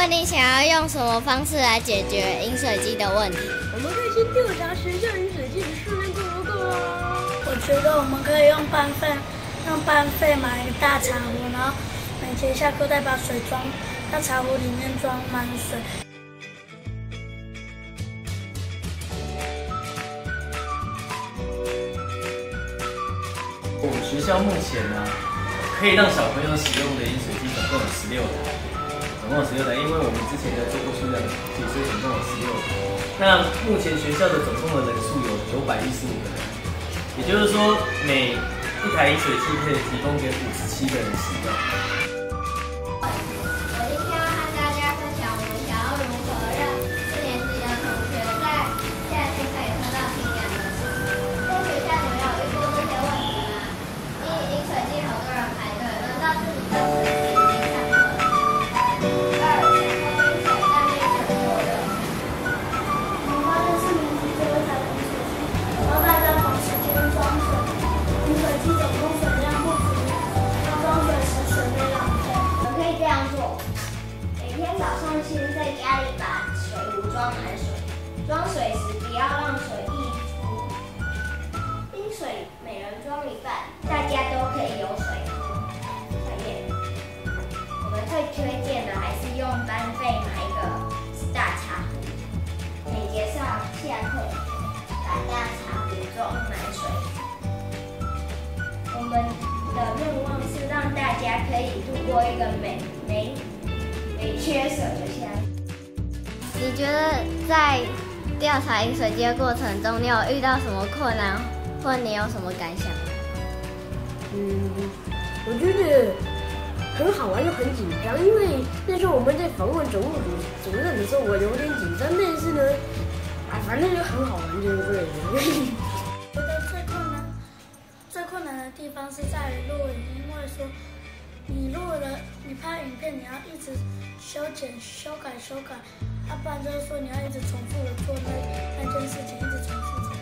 问你想要用什么方式来解决饮水机的问题？ 我们可以先调查学校饮水机的数量够不够啊。我觉得我们可以用班费买一个大茶壶，然后每节下课再把水装到茶壶里面装满水。 我们学校目前呢，可以让小朋友使用的饮水机总共有16台，因为我们之前的做过数量计，所以总共有16台。那目前学校的总共的人数有915个人，也就是说每一台饮水机可以提供给57个人使用。 我今天要和大家分享我们想要如何让4年级的同学在夏天可以喝到清凉的水。在学校你们有遇过这些问题吗？饮水机好多人排队，轮到自己的水已经上课了。2. 想喝冰水，但冰水过热。 我们发现4年级只有1台饮水机，然后大家同时间装水，饮水机总共水量不足，要装水时水被浪费。 我们可以这样做：每天早上先在家里把水壶装满水，装水时不要让水溢出。冰水每人装一半，大家都可以有水喝。我们最推荐的还是用班费买一个大茶壶，每节下课把大茶壶装满水。我们的愿望是让大家可以度过一个没缺水的夏天。你觉得在调查饮水机的过程中，你有遇到什么困难，或你有什么感想吗？ 我觉得很好玩又很紧张，因为那时候我们在访问总务主任的时候，我有点紧张，但是呢，反正就很好玩，就是对的。我觉得最困难的地方是在于录影，因为说你拍影片，你要一直修剪、修改，不然就是说你要一直重复的做那件事情，一直重复。